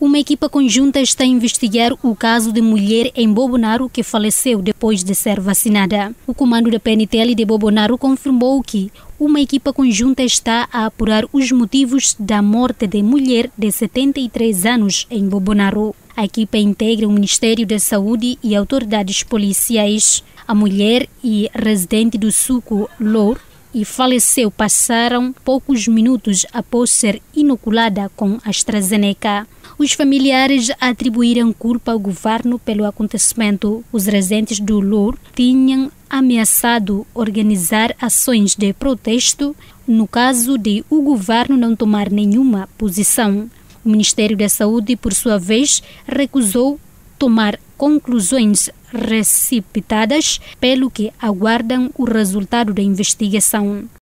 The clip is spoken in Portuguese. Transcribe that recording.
Uma equipa conjunta está a investigar o caso de mulher em Bobonaro que faleceu depois de ser vacinada. O comando da PNTL de Bobonaro confirmou que uma equipa conjunta está a apurar os motivos da morte de mulher de 73 anos em Bobonaro. A equipa integra o Ministério da Saúde e autoridades policiais. A mulher e residente do Suco Lour e faleceu passaram poucos minutos após ser inoculada com AstraZeneca. Os familiares atribuíram culpa ao governo pelo acontecimento. Os residentes do Lour tinham ameaçado organizar ações de protesto no caso de o governo não tomar nenhuma posição. O Ministério da Saúde, por sua vez, recusou tomar conclusões precipitadas, pelo que aguardam o resultado da investigação.